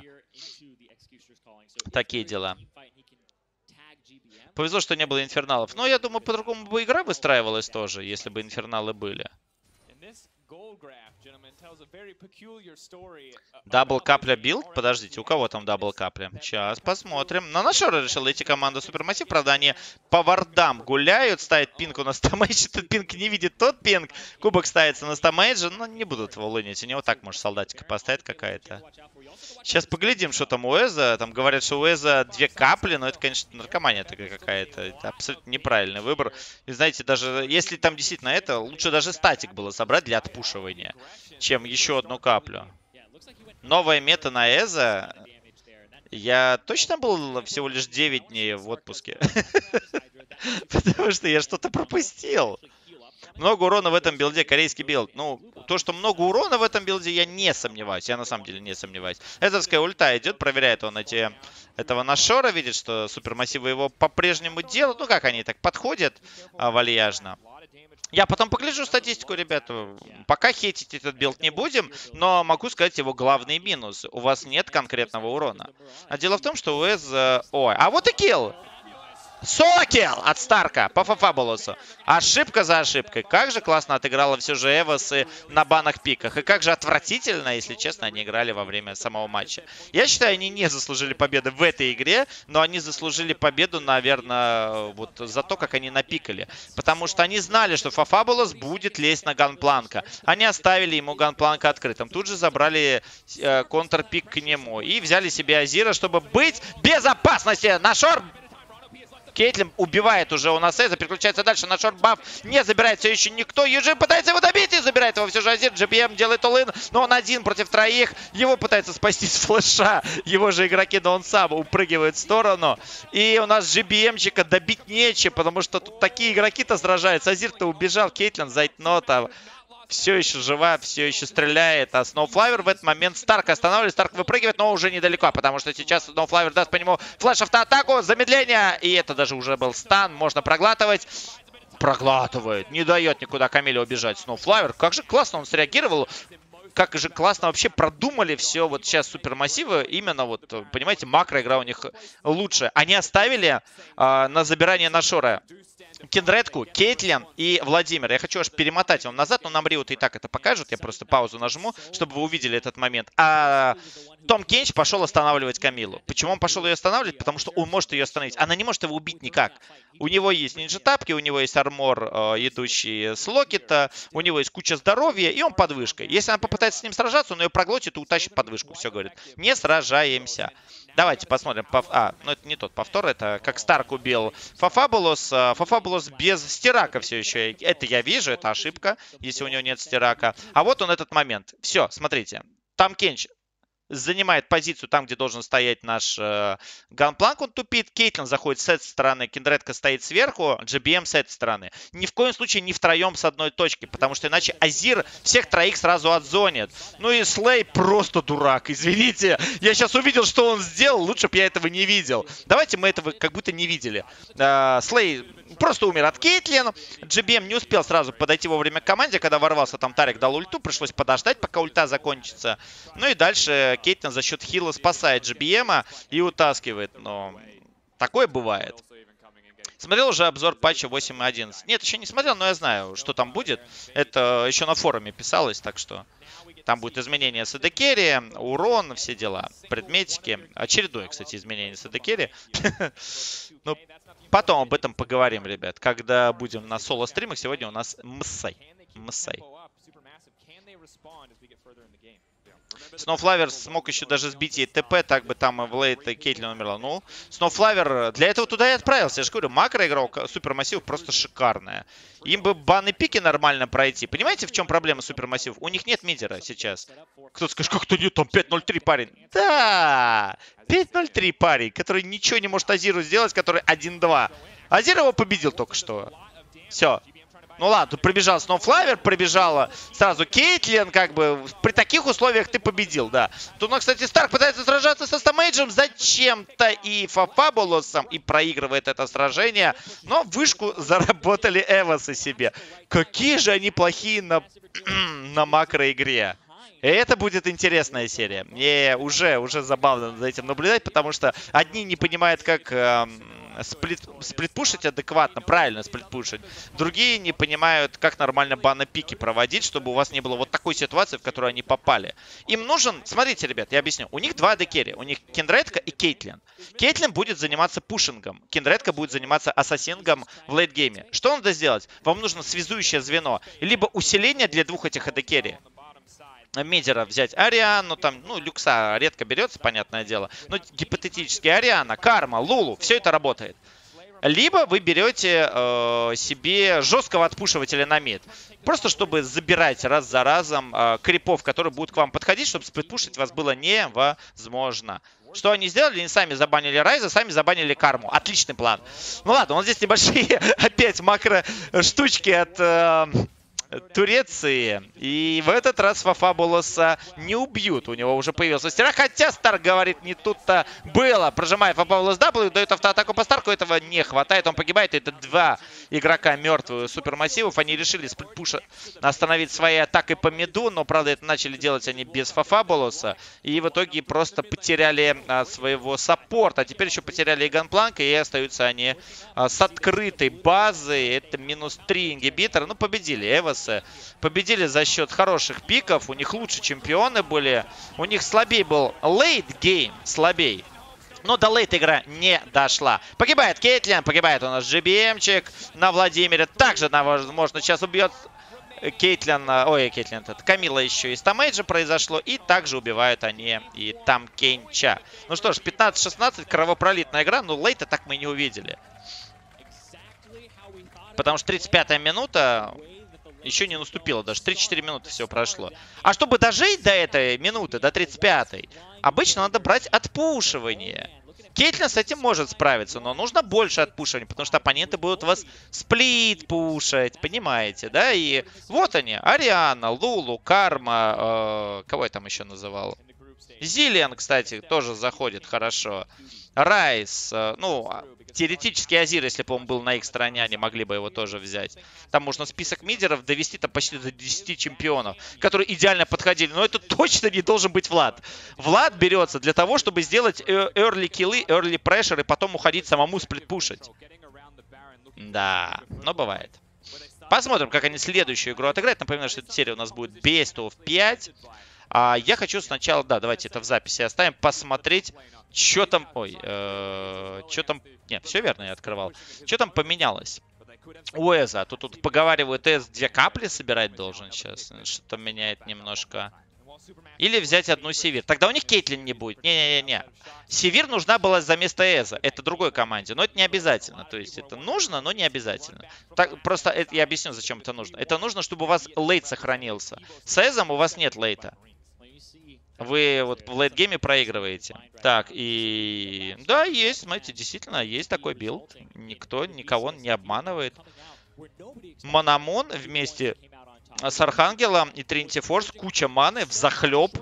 Такие дела. Повезло, что не было инферналов. Но я думаю, по-другому бы игра выстраивалась тоже, если бы инферналы были. Дабл капля билд? Подождите, у кого там дабл капля? Сейчас посмотрим. На Нашора решила идти команда Супермассив. Правда, они по вардам гуляют, ставят пинку на стамейдж. Этот пинк не видит тот пинк. Кубок ставится на стамейдже. Но не будут его лынить. У него так, может, солдатика поставить какая-то. Сейчас поглядим, что там у Эза. Там говорят, что у Эза 2 капли. Но это, конечно, наркомания такая какая-то. Это абсолютно неправильный выбор. И знаете, даже если там действительно это, лучше даже статик было собрать для отпушивания, чем еще одну каплю. Новая мета на Эза. Я точно был всего лишь 9 дней в отпуске? Потому что я что-то пропустил. Много урона в этом билде, корейский билд. Ну, то, что много урона в этом билде, я не сомневаюсь. Я на самом деле не сомневаюсь. Эзовская ульта идет, проверяет он этого Нашора, видит, что супермассивы его по-прежнему делают. Ну, как они так подходят вальяжно. Я потом погляжу статистику, ребята. Пока хейтить этот билд не будем, но могу сказать его главный минус. У вас нет конкретного урона. А дело в том, что у Эз... Ой, а вот и килл! Соло-килл от Старка по Фафабулосу. Ошибка за ошибкой. Как же классно отыграла все же Эвосы на банах-пиках. И как же отвратительно, если честно, они играли во время самого матча. Я считаю, они не заслужили победы в этой игре, но они заслужили победу, наверное, вот за то, как они напикали. Потому что они знали, что Фафабулос будет лезть на ганпланка. Они оставили ему ганпланка открытым. Тут же забрали контрпик к нему. И взяли себе Азира, чтобы быть в безопасности. На шорт Кейтлин убивает уже у нас Эза, переключается дальше на шорт-баф, не забирает все еще никто. Юджин пытается его добить и забирает его все же Азир. GBM делает all-in, но он один против троих. Его пытается спасти с флеша. Его же игроки, но он сам упрыгивает в сторону. И у нас GBM-чика добить нечем, потому что тут такие игроки-то сражаются. Азир-то убежал, Кейтлин зайтнота все еще жива, все еще стреляет. А Сноуфлавер в этот момент Старк останавливает. Старк выпрыгивает, но уже недалеко, потому что сейчас Сноуфлавер даст по нему флеш-автоатаку, замедление. И это даже уже был стан, можно проглатывать. Проглатывает, не дает никуда Камиле убежать. Сноуфлавер, как же классно он среагировал. Как же классно вообще продумали все вот сейчас супермассивы. Именно вот, понимаете, макроигра у них лучше. Они оставили на забирание Нашора Киндредку, Кейтлин и Владимир. Я хочу аж перемотать вам назад, но нам Риот и так это покажут. Я просто паузу нажму, чтобы вы увидели этот момент. А Том Кенч пошел останавливать Камилу. Почему он пошел ее останавливать? Потому что он может ее остановить. Она не может его убить никак. У него есть нинджа-тапки, у него есть армор, идущий с Локета, у него есть куча здоровья, и он под вышкой. Если она попытается с ним сражаться, он ее проглотит и утащит под вышку. Все, говорит. Не сражаемся. Давайте посмотрим. Ну это не тот повтор, это как Старк убил Фафабулос. Фафабулос без стирака все еще. Это я вижу, это ошибка, если у него нет стирака. А вот он этот момент. Все, смотрите. Там Кенч занимает позицию там, где должен стоять наш ганпланк, он тупит. Кейтлин заходит с этой стороны, Киндредка стоит сверху, GBM с этой стороны. Ни в коем случае не втроем с одной точки, потому что иначе Азир всех троих сразу отзонит. Ну и Слей просто дурак, извините. Я сейчас увидел, что он сделал, лучше бы я этого не видел. Давайте мы этого как будто не видели. Слей просто умер от Кейтлин. GBM не успел сразу подойти вовремя к команде, когда ворвался там Тарик, дал ульту, пришлось подождать, пока ульта закончится. Ну и дальше Кейтлин за счет хила спасает GBM и утаскивает. Но такое бывает. Смотрел уже обзор патча 8.11. Нет, еще не смотрел, но я знаю, что там будет. Это еще на форуме писалось, так что там будет изменение с AD-керри, урон, все дела, предметики. Очередное, кстати, изменение с AD-керри. Ну, потом об этом поговорим, ребят, когда будем на соло-стримах. Сегодня у нас Мсай. Сноуфлавер смог еще даже сбить ей ТП, так бы там в лейт Кейтлин умерла. Ну, Сноуфлавер для этого туда и отправился. Я же говорю, макроигрок супермассив просто шикарная. Им бы баны пики нормально пройти. Понимаете, в чем проблема супермассивов? У них нет мидера сейчас. Кто-то скажет, как-то нет, там 5.03 парень. Да, 5.03 парень, который ничего не может Азиру сделать, который 1-2. Азир его победил только что. Все. Ну ладно, тут пробежал Сноуфлавер, пробежала сразу Кейтлин, как бы при таких условиях ты победил, да. Тут, ну, кстати, Старк пытается сражаться со Стамейджем зачем-то и Фафабулосом, и проигрывает это сражение. Но вышку заработали Эвосы себе. Какие же они плохие на макроигре. И это будет интересная серия. Мне уже забавно за этим наблюдать, потому что одни не понимают, как сплитпушить адекватно, правильно сплитпушить. Другие не понимают, как нормально баны-пики проводить, чтобы у вас не было вот такой ситуации, в которую они попали. Им нужен, смотрите, ребят, я объясню. У них два AD-керри. У них Киндредка и Кейтлин. Кейтлин будет заниматься пушингом. Киндредка будет заниматься ассасингом в лейтгейме. Что надо сделать? Вам нужно связующее звено. Либо усиление для двух этих AD-керри. Мидера взять Ариану, там, ну, Люкса редко берется, понятное дело. Но гипотетически Ариана, Карма, Лулу, все это работает. Либо вы берете себе жесткого отпушивателя на мид. Просто чтобы забирать раз за разом крипов, которые будут к вам подходить, чтобы сплитпушить вас было невозможно. Что они сделали? Они сами забанили Райза, сами забанили Карму. Отличный план. Ну ладно, вот здесь небольшие опять макро-штучки от Туреции. И в этот раз Фафабулоса не убьют. У него уже появился стирак. Хотя Старк говорит, не тут-то было. Прожимает Фафабулос W, дает автоатаку по Старку. Этого не хватает. Он погибает. Это 2 игрока мертвую супермассивов. Они решили сплитпуша остановить своей атакой по миду, но, правда, это начали делать они без Фафабулоса. И в итоге просто потеряли своего саппорта. А теперь еще потеряли и Ганпланка, и остаются они с открытой базой. Это -3 ингибитора. Ну, победили Эвосы. Победили за счет хороших пиков. У них лучше чемпионы были. У них слабее был late game. Слабее. Но до лейт игра не дошла. Погибает Кейтлин. Погибает у нас GBM-чик на Владимире. Также, возможно, сейчас убьет Кейтлин. Ой, Кейтлин. Это Камила еще из Тамейджа произошло. И также убивают они и там Кейнча. Ну что ж, 15-16. Кровопролитная игра. Но лейта так мы и не увидели. Потому что 35-я минута еще не наступила. Даже 3-4 минуты всего прошло. А чтобы дожить до этой минуты, до 35-й, обычно надо брать отпушивание. Кейтлин с этим может справиться, но нужно больше отпушивания, потому что оппоненты будут вас сплит пушать, понимаете, да? И вот они, Ариана, Лулу, Карма, кого я там еще называл? Зиллиан, кстати, тоже заходит хорошо. Райс, ну, теоретически Азир, если бы он был на их стороне, они могли бы его тоже взять. Там можно список мидеров довести там почти до 10 чемпионов, которые идеально подходили. Но это точно не должен быть Влад. Влад берется для того, чтобы сделать early киллы, early pressure и потом уходить самому сплитпушить. Да, но бывает. Посмотрим, как они следующую игру отыграют. Напоминаю, что эта серия у нас будет Best of 5. Я хочу сначала, да, давайте это в записи оставим, посмотреть, что там, что там, нет, все верно я открывал, что там поменялось у Эза. Тут поговаривают, Эз 2 капли собирать должен сейчас, что-то меняет немножко. Или взять одну Севир. Тогда у них Кейтлин не будет. Не-не-не. Севир нужна была за место Эза. Это другой команде. Но это не обязательно. То есть это нужно, но не обязательно. Так, просто это, я объясню, зачем это нужно. Это нужно, чтобы у вас лейт сохранился. С Эзом у вас нет лейта. Вы вот в лейтгейме проигрываете. Так, и... Да, есть, смотрите, действительно, есть такой билд. Никто никого не обманывает. Мономон вместе с Архангелом и Тринити Форс. Куча маны взахлеб.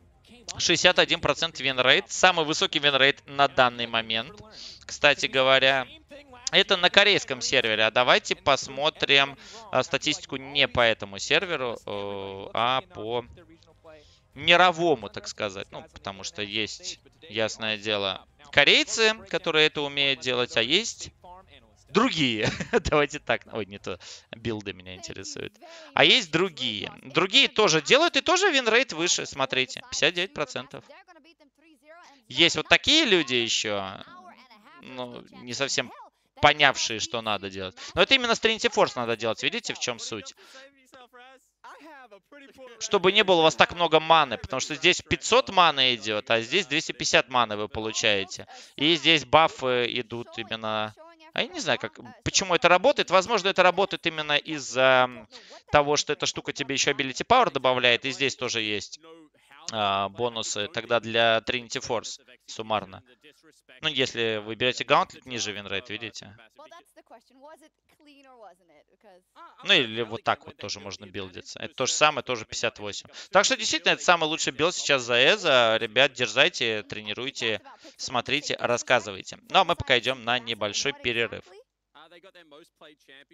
61% винрейт. Самый высокий винрейт на данный момент. Кстати говоря, это на корейском сервере. А давайте посмотрим статистику не по этому серверу, а по мировому, так сказать. Ну, потому что есть, ясное дело, корейцы, которые это умеют делать, а есть другие. Давайте так. Ой, не то. Билды меня интересуют. А есть другие. Другие тоже делают и тоже винрейт выше. Смотрите, 59%. Есть вот такие люди еще, ну, не совсем понявшие, что надо делать. Но это именно с Trinity Force надо делать. Видите, в чем суть? Чтобы не было у вас так много маны, потому что здесь 500 маны идет, а здесь 250 маны вы получаете. И здесь бафы идут именно... А я не знаю, почему это работает. Возможно, это работает именно из-за того, что эта штука тебе еще Ability Power добавляет. И здесь тоже есть бонусы тогда для Trinity Force суммарно. Ну, если вы берете Gauntlet, ниже винрейт, видите? Ну, или вот так вот тоже можно билдиться. Это то же самое, тоже 58. Так что, действительно, это самый лучший билд сейчас за Эза. Ребят, дерзайте, тренируйте, смотрите, рассказывайте. Ну, а мы пока идем на небольшой перерыв.